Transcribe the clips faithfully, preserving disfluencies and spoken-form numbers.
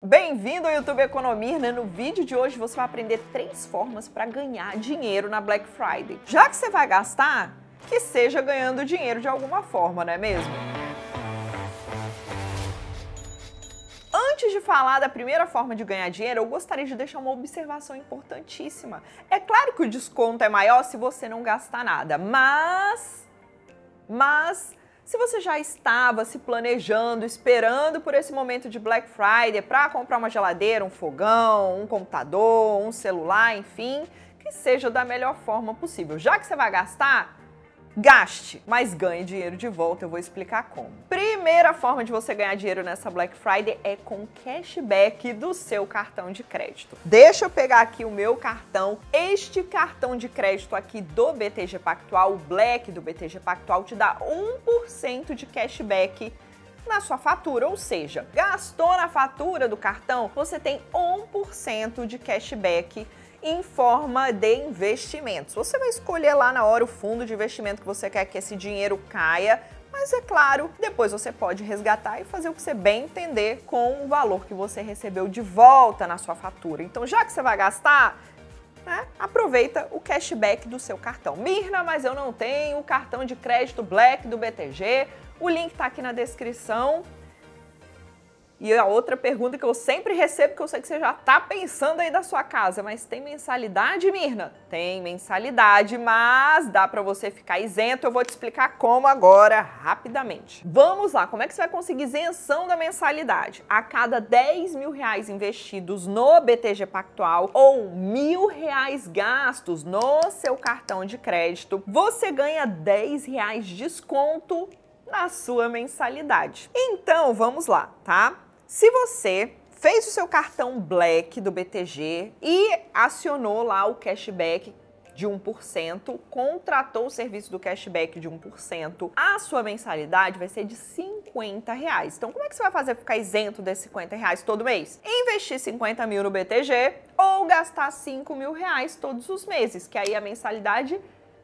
Bem-vindo ao YouTube Economia, né? No vídeo de hoje você vai aprender três formas para ganhar dinheiro na Black Friday. Já que você vai gastar, que seja ganhando dinheiro de alguma forma, não é mesmo? Antes de falar da primeira forma de ganhar dinheiro, eu gostaria de deixar uma observação importantíssima. É claro que o desconto é maior se você não gastar nada, mas... Mas... Se você já estava se planejando, esperando por esse momento de Black Friday para comprar uma geladeira, um fogão, um computador, um celular, enfim, que seja da melhor forma possível. Já que você vai gastar, gaste, mas ganhe dinheiro de volta. Eu vou explicar como. Primeira forma de você ganhar dinheiro nessa Black Friday é com cashback do seu cartão de crédito. Deixa eu pegar aqui o meu cartão. Este cartão de crédito aqui do B T G Pactual, o Black do B T G Pactual, te dá um por cento de cashback na sua fatura, ou seja, gastou na fatura do cartão, você tem um por cento de cashback em forma de investimentos. Você vai escolher lá na hora o fundo de investimento que você quer que esse dinheiro caia, mas é claro, depois você pode resgatar e fazer o que você bem entender com o valor que você recebeu de volta na sua fatura. Então, já que você vai gastar, né, aproveita o cashback do seu cartão. Mirna, mas eu não tenho o cartão de crédito Black do B T G, o link tá aqui na descrição. E a outra pergunta que eu sempre recebo, que eu sei que você já tá pensando aí da sua casa, mas tem mensalidade, Mirna? Tem mensalidade, mas dá para você ficar isento. Eu vou te explicar como agora, rapidamente. Vamos lá, como é que você vai conseguir isenção da mensalidade? A cada dez mil reais investidos no B T G Pactual ou mil reais gastos no seu cartão de crédito, você ganha dez reais de desconto na sua mensalidade. Então, vamos lá, tá? Se você fez o seu cartão Black do B T G e acionou lá o cashback de um por cento, contratou o serviço do cashback de um por cento, a sua mensalidade vai ser de cinquenta reais. Então, como é que você vai fazer para ficar isento desses cinquenta reais todo mês? Investir cinquenta mil no B T G ou gastar cinco mil reais todos os meses, que aí a mensalidade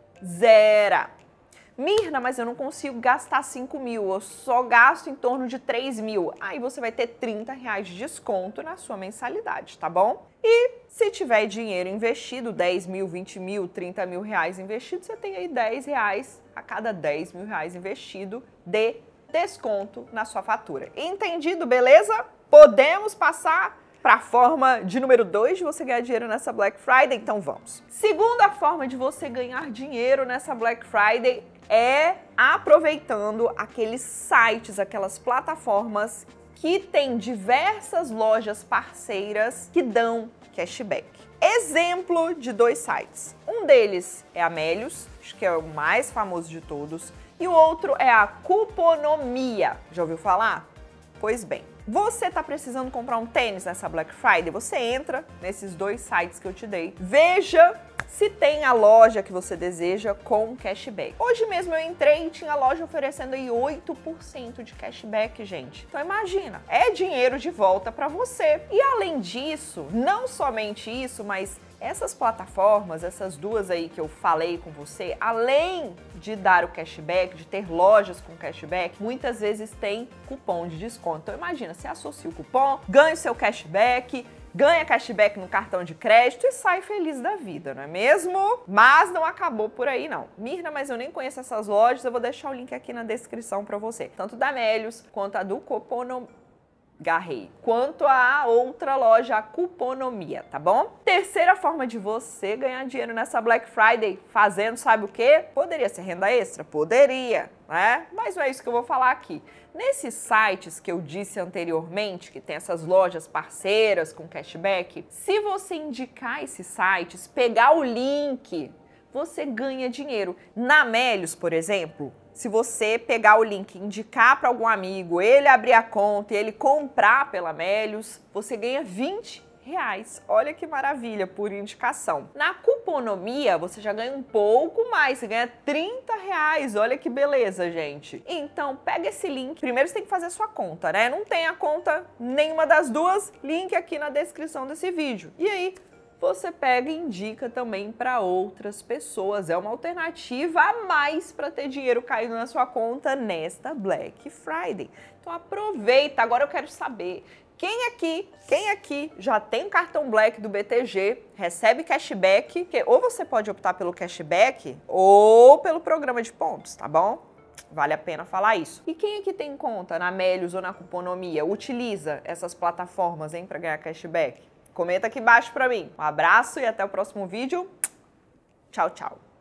zera. Mirna, mas eu não consigo gastar cinco mil, eu só gasto em torno de três mil. Aí você vai ter trinta reais de desconto na sua mensalidade, tá bom? E se tiver dinheiro investido, dez mil, vinte mil, trinta mil reais investido, você tem aí dez reais a cada dez mil reais investido de desconto na sua fatura. Entendido, beleza? Podemos passar para a forma de número dois de você ganhar dinheiro nessa Black Friday? Então vamos. Segunda forma de você ganhar dinheiro nessa Black Friday é aproveitando aqueles sites, aquelas plataformas que tem diversas lojas parceiras que dão cashback. Exemplo de dois sites. Um deles é a Melius, acho que é o mais famoso de todos, e o outro é a Cuponomia. Já ouviu falar? Pois bem, você está precisando comprar um tênis nessa Black Friday? Você entra nesses dois sites que eu te dei, veja se tem a loja que você deseja com cashback. Hoje mesmo eu entrei e tinha a loja oferecendo aí oito por cento de cashback, gente. Então imagina, é dinheiro de volta para você. E além disso, não somente isso, mas essas plataformas, essas duas aí que eu falei com você, além de dar o cashback, de ter lojas com cashback, muitas vezes tem cupom de desconto. Então imagina, você associa o cupom, ganha o seu cashback, ganha cashback no cartão de crédito e sai feliz da vida, não é mesmo? Mas não acabou por aí, não. Mirna, mas eu nem conheço essas lojas, eu vou deixar o link aqui na descrição para você. Tanto da Melius quanto a do Cuponomia. Garrei. Quanto a outra loja, a Cuponomia, tá bom? Terceira forma de você ganhar dinheiro nessa Black Friday, fazendo sabe o quê? Poderia ser renda extra? Poderia, né? Mas não é isso que eu vou falar aqui. Nesses sites que eu disse anteriormente, que tem essas lojas parceiras com cashback, se você indicar esses sites, pegar o link, você ganha dinheiro. Na Melius, por exemplo, se você pegar o link e indicar para algum amigo, ele abrir a conta e ele comprar pela Melius, você ganha vinte reais. Olha que maravilha, por indicação. Na Cuponomia, você já ganha um pouco mais, você ganha trinta reais. Olha que beleza, gente. Então, pega esse link. Primeiro você tem que fazer a sua conta, né? Não tem a conta nenhuma das duas, link aqui na descrição desse vídeo. E aí, você pega e indica também para outras pessoas. É uma alternativa a mais para ter dinheiro caindo na sua conta nesta Black Friday. Então aproveita. Agora eu quero saber, Quem aqui, quem aqui já tem um cartão Black do B T G, recebe cashback, que ou você pode optar pelo cashback ou pelo programa de pontos, tá bom? Vale a pena falar isso. E quem aqui tem conta na Melios ou na Cuponomia, utiliza essas plataformas, hein, para ganhar cashback? Comenta aqui embaixo pra mim. Um abraço e até o próximo vídeo. Tchau, tchau.